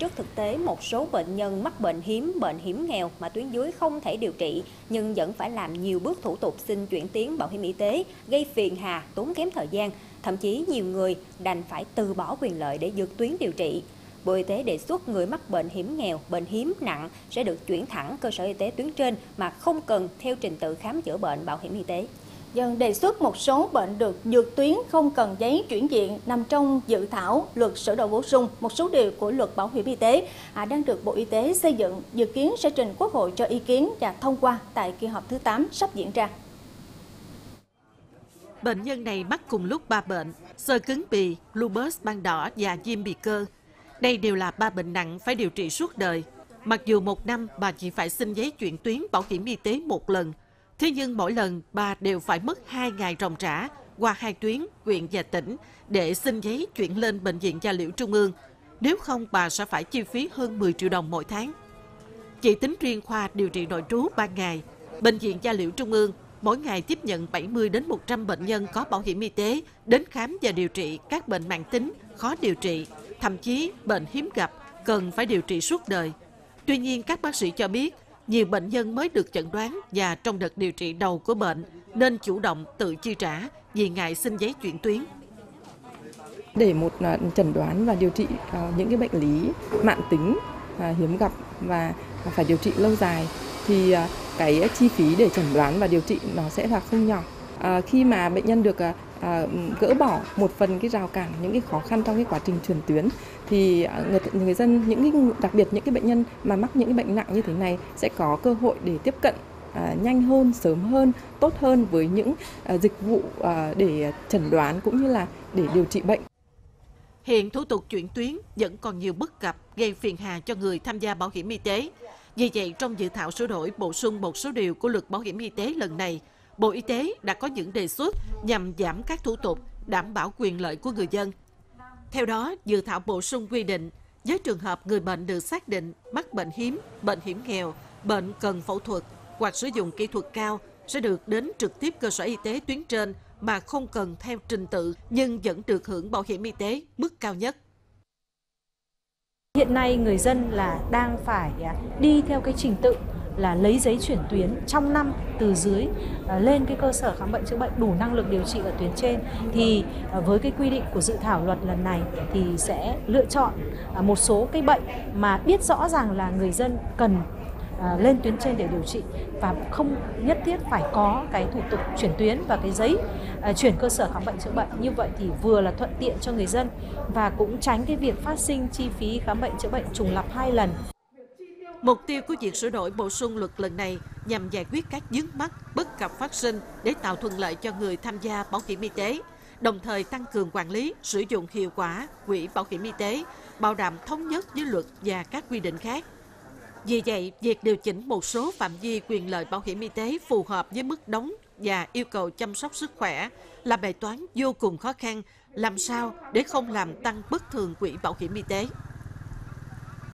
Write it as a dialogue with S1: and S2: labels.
S1: Trước thực tế, một số bệnh nhân mắc bệnh hiểm nghèo mà tuyến dưới không thể điều trị, nhưng vẫn phải làm nhiều bước thủ tục xin chuyển tuyến bảo hiểm y tế, gây phiền hà, tốn kém thời gian. Thậm chí nhiều người đành phải từ bỏ quyền lợi để vượt tuyến điều trị. Bộ Y tế đề xuất người mắc bệnh hiểm nghèo, bệnh hiếm nặng sẽ được chuyển thẳng cơ sở y tế tuyến trên mà không cần theo trình tự khám chữa bệnh bảo hiểm y tế.
S2: Dân đề xuất một số bệnh được vượt tuyến không cần giấy chuyển viện nằm trong dự thảo luật sửa đổi bổ sung một số điều của luật bảo hiểm y tế đang được Bộ Y tế xây dựng, dự kiến sẽ trình Quốc hội cho ý kiến và thông qua tại kỳ họp thứ 8 sắp diễn ra.
S3: Bệnh nhân này mắc cùng lúc 3 bệnh: xơ cứng bì, lupus ban đỏ và viêm bì cơ. Đây đều là 3 bệnh nặng phải điều trị suốt đời. Mặc dù một năm bà chỉ phải xin giấy chuyển tuyến bảo hiểm y tế một lần, thế nhưng mỗi lần bà đều phải mất 2 ngày ròng rã qua 2 tuyến, huyện và tỉnh để xin giấy chuyển lên Bệnh viện Da liễu Trung ương. Nếu không, bà sẽ phải chi phí hơn 10 triệu đồng mỗi tháng. Chỉ tính riêng khoa điều trị nội trú 3 ngày, Bệnh viện Da liễu Trung ương mỗi ngày tiếp nhận 70 đến 100 bệnh nhân có bảo hiểm y tế đến khám và điều trị các bệnh mãn tính, khó điều trị, thậm chí bệnh hiếm gặp, cần phải điều trị suốt đời. Tuy nhiên, các bác sĩ cho biết, nhiều bệnh nhân mới được chẩn đoán và trong đợt điều trị đầu của bệnh nên chủ động tự chi trả vì ngại xin giấy chuyển tuyến.
S4: Để một chẩn đoán và điều trị những cái bệnh lý mãn tính hiếm gặp và phải điều trị lâu dài thì cái chi phí để chẩn đoán và điều trị nó sẽ là không nhỏ. Khi mà bệnh nhân được gỡ bỏ một phần cái rào cản, những cái khó khăn trong cái quá trình chuyển tuyến thì người dân, đặc biệt những cái bệnh nhân mà mắc những cái bệnh nặng như thế này sẽ có cơ hội để tiếp cận nhanh hơn, sớm hơn, tốt hơn với những dịch vụ để chẩn đoán cũng như là để điều trị bệnh.
S3: Hiện thủ tục chuyển tuyến vẫn còn nhiều bất cập gây phiền hà cho người tham gia bảo hiểm y tế. Vì vậy, trong dự thảo sửa đổi bổ sung một số điều của luật bảo hiểm y tế lần này, Bộ Y tế đã có những đề xuất nhằm giảm các thủ tục, đảm bảo quyền lợi của người dân. Theo đó, dự thảo bổ sung quy định, với trường hợp người bệnh được xác định mắc bệnh hiểm nghèo, bệnh cần phẫu thuật hoặc sử dụng kỹ thuật cao sẽ được đến trực tiếp cơ sở y tế tuyến trên mà không cần theo trình tự nhưng vẫn được hưởng bảo hiểm y tế mức cao nhất.
S5: Hiện nay người dân là đang phải đi theo cái trình tự là lấy giấy chuyển tuyến trong năm từ dưới lên cái cơ sở khám bệnh chữa bệnh đủ năng lực điều trị ở tuyến trên, thì với cái quy định của dự thảo luật lần này thì sẽ lựa chọn một số cái bệnh mà biết rõ ràng là người dân cần lên tuyến trên để điều trị và không nhất thiết phải có cái thủ tục chuyển tuyến và cái giấy chuyển cơ sở khám bệnh chữa bệnh. Như vậy thì vừa là thuận tiện cho người dân và cũng tránh cái việc phát sinh chi phí khám bệnh chữa bệnh trùng lặp 2 lần.
S3: Mục tiêu của việc sửa đổi bổ sung luật lần này nhằm giải quyết các vướng mắc, bất cập phát sinh để tạo thuận lợi cho người tham gia bảo hiểm y tế, đồng thời tăng cường quản lý, sử dụng hiệu quả quỹ bảo hiểm y tế, bảo đảm thống nhất với luật và các quy định khác. Vì vậy, việc điều chỉnh một số phạm vi quyền lợi bảo hiểm y tế phù hợp với mức đóng và yêu cầu chăm sóc sức khỏe là bài toán vô cùng khó khăn, làm sao để không làm tăng bất thường quỹ bảo hiểm y tế.